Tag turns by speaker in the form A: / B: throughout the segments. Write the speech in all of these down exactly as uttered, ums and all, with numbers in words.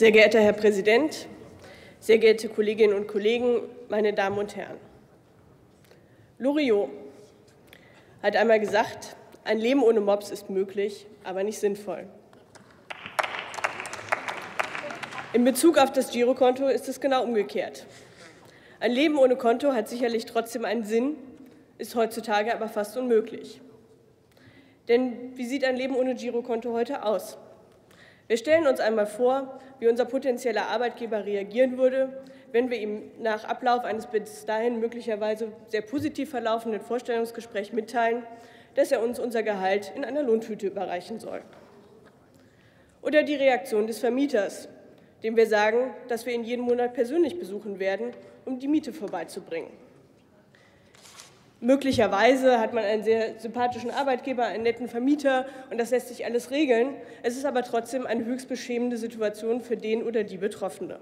A: Sehr geehrter Herr Präsident, sehr geehrte Kolleginnen und Kollegen, meine Damen und Herren! Loriot hat einmal gesagt, ein Leben ohne Mops ist möglich, aber nicht sinnvoll. In Bezug auf das Girokonto ist es genau umgekehrt. Ein Leben ohne Konto hat sicherlich trotzdem einen Sinn, ist heutzutage aber fast unmöglich. Denn wie sieht ein Leben ohne Girokonto heute aus? Wir stellen uns einmal vor, wie unser potenzieller Arbeitgeber reagieren würde, wenn wir ihm nach Ablauf eines bis dahin möglicherweise sehr positiv verlaufenden Vorstellungsgesprächs mitteilen, dass er uns unser Gehalt in einer Lohntüte überreichen soll. Oder die Reaktion des Vermieters, dem wir sagen, dass wir ihn jeden Monat persönlich besuchen werden, um die Miete vorbeizubringen. Möglicherweise hat man einen sehr sympathischen Arbeitgeber, einen netten Vermieter, und das lässt sich alles regeln. Es ist aber trotzdem eine höchst beschämende Situation für den oder die Betroffene.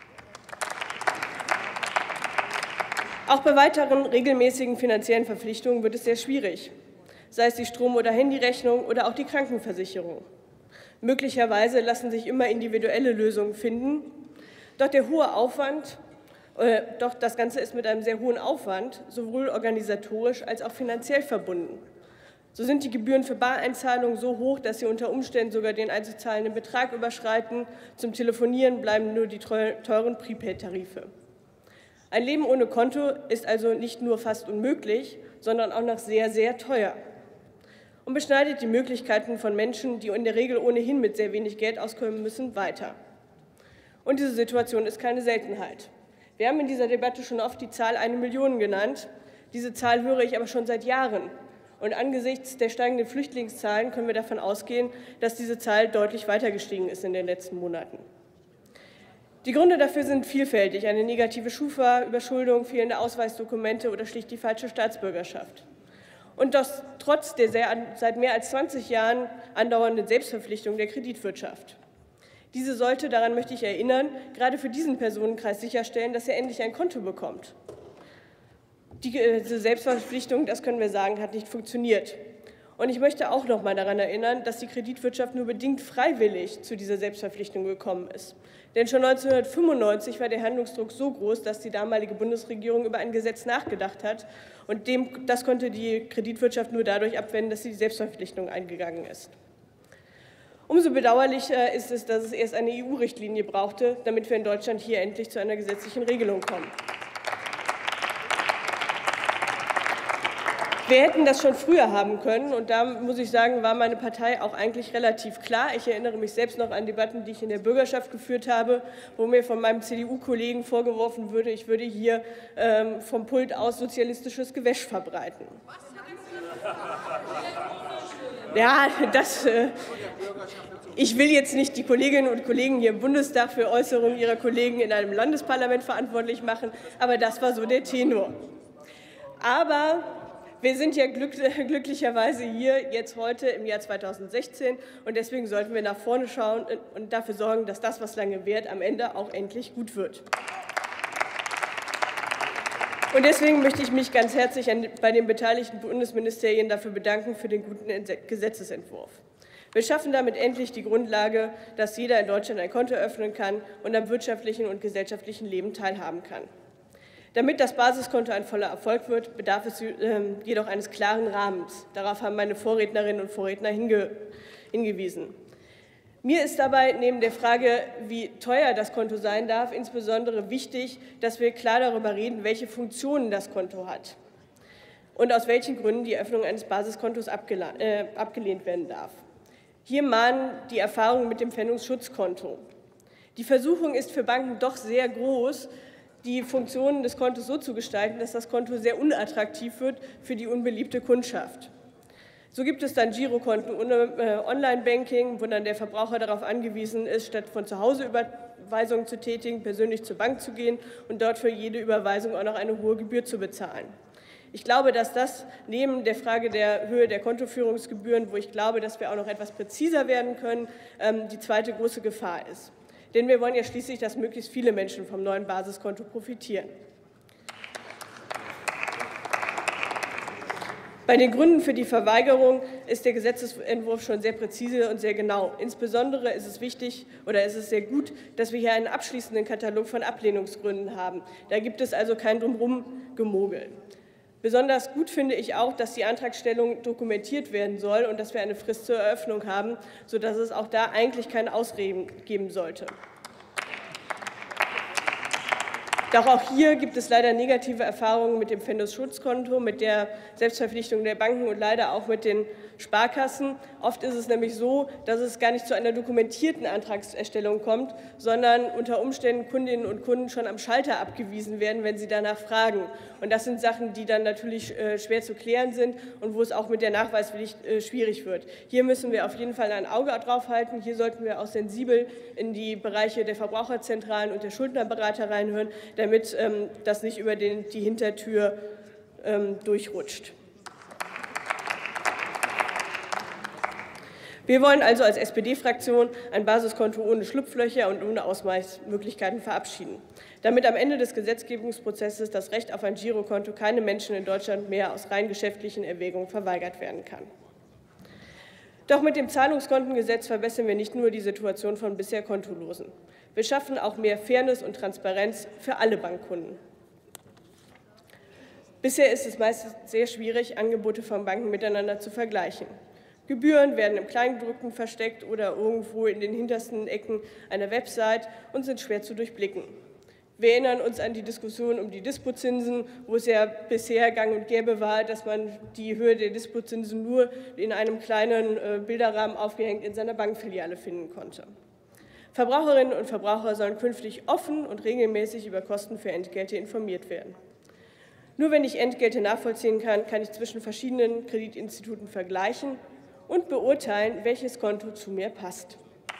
A: Auch bei weiteren regelmäßigen finanziellen Verpflichtungen wird es sehr schwierig, sei es die Strom- oder Handyrechnung oder auch die Krankenversicherung. Möglicherweise lassen sich immer individuelle Lösungen finden, doch der hohe Aufwand Doch das Ganze ist mit einem sehr hohen Aufwand, sowohl organisatorisch als auch finanziell verbunden. So sind die Gebühren für Bareinzahlungen so hoch, dass sie unter Umständen sogar den einzuzahlenden Betrag überschreiten. Zum Telefonieren bleiben nur die teuren Prepaid-Tarife. Ein Leben ohne Konto ist also nicht nur fast unmöglich, sondern auch noch sehr, sehr teuer und beschneidet die Möglichkeiten von Menschen, die in der Regel ohnehin mit sehr wenig Geld auskommen müssen, weiter. Und diese Situation ist keine Seltenheit. Wir haben in dieser Debatte schon oft die Zahl eine Million genannt. Diese Zahl höre ich aber schon seit Jahren. Und angesichts der steigenden Flüchtlingszahlen können wir davon ausgehen, dass diese Zahl deutlich weiter gestiegen ist in den letzten Monaten. Die Gründe dafür sind vielfältig: eine negative Schufa, Überschuldung, fehlende Ausweisdokumente oder schlicht die falsche Staatsbürgerschaft. Und das trotz der seit mehr als zwanzig Jahren andauernden Selbstverpflichtung der Kreditwirtschaft. Diese sollte, daran möchte ich erinnern, gerade für diesen Personenkreis sicherstellen, dass er endlich ein Konto bekommt. Diese Selbstverpflichtung, das können wir sagen, hat nicht funktioniert. Und ich möchte auch noch mal daran erinnern, dass die Kreditwirtschaft nur bedingt freiwillig zu dieser Selbstverpflichtung gekommen ist. Denn schon neunzehnhundertfünfundneunzig war der Handlungsdruck so groß, dass die damalige Bundesregierung über ein Gesetz nachgedacht hat. Und dem, das konnte die Kreditwirtschaft nur dadurch abwenden, dass sie die Selbstverpflichtung eingegangen ist. Umso bedauerlicher ist es, dass es erst eine E U-Richtlinie brauchte, damit wir in Deutschland hier endlich zu einer gesetzlichen Regelung kommen. Wir hätten das schon früher haben können, und da muss ich sagen, war meine Partei auch eigentlich relativ klar. Ich erinnere mich selbst noch an Debatten, die ich in der Bürgerschaft geführt habe, wo mir von meinem C D U-Kollegen vorgeworfen würde, ich würde hier ähm, vom Pult aus sozialistisches Gewäsch verbreiten. Ja, das, äh, ich will jetzt nicht die Kolleginnen und Kollegen hier im Bundestag für Äußerungen ihrer Kollegen in einem Landesparlament verantwortlich machen, aber das war so der Tenor. Aber wir sind ja glück, glücklicherweise hier jetzt heute im Jahr zweitausendsechzehn, und deswegen sollten wir nach vorne schauen und dafür sorgen, dass das, was lange währt, am Ende auch endlich gut wird. Und deswegen möchte ich mich ganz herzlich bei den beteiligten Bundesministerien dafür bedanken für den guten Gesetzesentwurf. Wir schaffen damit endlich die Grundlage, dass jeder in Deutschland ein Konto öffnen kann und am wirtschaftlichen und gesellschaftlichen Leben teilhaben kann. Damit das Basiskonto ein voller Erfolg wird, bedarf es jedoch eines klaren Rahmens. Darauf haben meine Vorrednerinnen und Vorredner hinge hingewiesen. Mir ist dabei neben der Frage, wie teuer das Konto sein darf, insbesondere wichtig, dass wir klar darüber reden, welche Funktionen das Konto hat und aus welchen Gründen die Öffnung eines Basiskontos äh, abgelehnt werden darf. Hier mahnen die Erfahrungen mit dem Pfändungsschutzkonto. Die Versuchung ist für Banken doch sehr groß, die Funktionen des Kontos so zu gestalten, dass das Konto sehr unattraktiv wird für die unbeliebte Kundschaft. So gibt es dann Girokonten ohne äh, Online-Banking, wo dann der Verbraucher darauf angewiesen ist, statt von zu Hause Überweisungen zu tätigen, persönlich zur Bank zu gehen und dort für jede Überweisung auch noch eine hohe Gebühr zu bezahlen. Ich glaube, dass das neben der Frage der Höhe der Kontoführungsgebühren, wo ich glaube, dass wir auch noch etwas präziser werden können, ähm, die zweite große Gefahr ist. Denn wir wollen ja schließlich, dass möglichst viele Menschen vom neuen Basiskonto profitieren. Bei den Gründen für die Verweigerung ist der Gesetzesentwurf schon sehr präzise und sehr genau. Insbesondere ist es wichtig oder ist es sehr gut, dass wir hier einen abschließenden Katalog von Ablehnungsgründen haben. Da gibt es also kein Drumherum-Gemogel. Besonders gut finde ich auch, dass die Antragstellung dokumentiert werden soll und dass wir eine Frist zur Eröffnung haben, sodass es auch da eigentlich keine Ausreden geben sollte. Doch auch hier gibt es leider negative Erfahrungen mit dem Pfändungsschutzkonto, mit der Selbstverpflichtung der Banken und leider auch mit den Sparkassen. Oft ist es nämlich so, dass es gar nicht zu einer dokumentierten Antragserstellung kommt, sondern unter Umständen Kundinnen und Kunden schon am Schalter abgewiesen werden, wenn sie danach fragen. Und das sind Sachen, die dann natürlich schwer zu klären sind und wo es auch mit der Nachweispflicht schwierig wird. Hier müssen wir auf jeden Fall ein Auge drauf halten. Hier sollten wir auch sensibel in die Bereiche der Verbraucherzentralen und der Schuldnerberater reinhören, damit ähm, das nicht über den, die Hintertür ähm, durchrutscht. Wir wollen also als S P D-Fraktion ein Basiskonto ohne Schlupflöcher und ohne Ausweichmöglichkeiten verabschieden, damit am Ende des Gesetzgebungsprozesses das Recht auf ein Girokonto keinem Menschen in Deutschland mehr aus rein geschäftlichen Erwägungen verweigert werden kann. Doch mit dem Zahlungskontengesetz verbessern wir nicht nur die Situation von bisher Kontolosen. Wir schaffen auch mehr Fairness und Transparenz für alle Bankkunden. Bisher ist es meistens sehr schwierig, Angebote von Banken miteinander zu vergleichen. Gebühren werden im Kleingedruckten versteckt oder irgendwo in den hintersten Ecken einer Website und sind schwer zu durchblicken. Wir erinnern uns an die Diskussion um die Dispozinsen, wo es ja bisher gang und gäbe war, dass man die Höhe der Dispozinsen nur in einem kleinen Bilderrahmen aufgehängt in seiner Bankfiliale finden konnte. Verbraucherinnen und Verbraucher sollen künftig offen und regelmäßig über Kosten für Entgelte informiert werden. Nur wenn ich Entgelte nachvollziehen kann, kann ich zwischen verschiedenen Kreditinstituten vergleichen und beurteilen, welches Konto zu mir passt.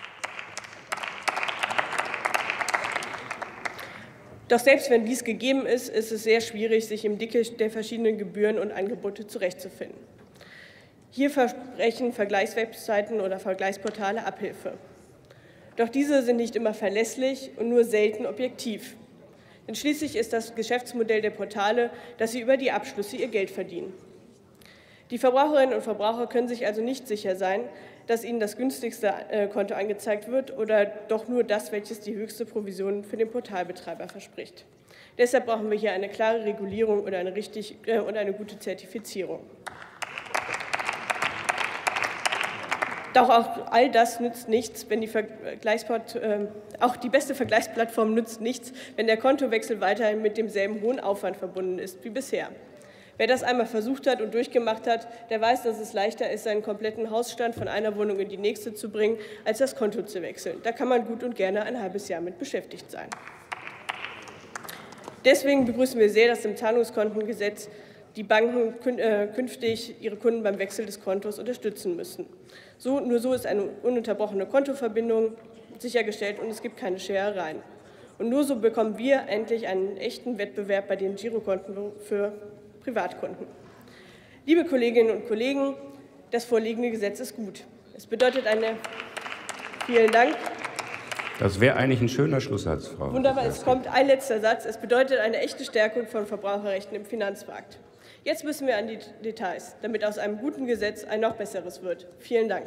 A: Doch selbst wenn dies gegeben ist, ist es sehr schwierig, sich im Dickicht der verschiedenen Gebühren und Angebote zurechtzufinden. Hier versprechen Vergleichswebseiten oder Vergleichsportale Abhilfe. Doch diese sind nicht immer verlässlich und nur selten objektiv. Denn schließlich ist das Geschäftsmodell der Portale, dass sie über die Abschlüsse ihr Geld verdienen. Die Verbraucherinnen und Verbraucher können sich also nicht sicher sein, dass ihnen das günstigste Konto angezeigt wird oder doch nur das, welches die höchste Provision für den Portalbetreiber verspricht. Deshalb brauchen wir hier eine klare Regulierung und eine, richtig, äh, und eine gute Zertifizierung. Doch auch all das nützt nichts, wenn die Vergleichsport, äh, auch die beste Vergleichsplattform nützt nichts, wenn der Kontowechsel weiterhin mit demselben hohen Aufwand verbunden ist wie bisher. Wer das einmal versucht hat und durchgemacht hat, der weiß, dass es leichter ist, seinen kompletten Hausstand von einer Wohnung in die nächste zu bringen, als das Konto zu wechseln. Da kann man gut und gerne ein halbes Jahr mit beschäftigt sein. Deswegen begrüßen wir sehr, dass im Zahlungskontengesetz die Banken künftig ihre Kunden beim Wechsel des Kontos unterstützen müssen. So, nur so ist eine ununterbrochene Kontoverbindung sichergestellt und es gibt keine Scherereien. Und nur so bekommen wir endlich einen echten Wettbewerb bei den Girokonten für Privatkunden. Liebe Kolleginnen und Kollegen, das vorliegende Gesetz ist gut. Es bedeutet eine. Vielen Dank.
B: Das wäre eigentlich ein schöner Schlusssatz, Frau.
A: Wunderbar, es kommt ein letzter Satz. Es bedeutet eine echte Stärkung von Verbraucherrechten im Finanzmarkt. Jetzt müssen wir an die Details, damit aus einem guten Gesetz ein noch besseres wird. Vielen Dank.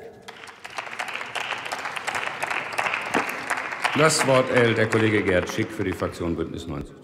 B: Das Wort erhält der Kollege Gerd Schick für die Fraktion Bündnis neunzig.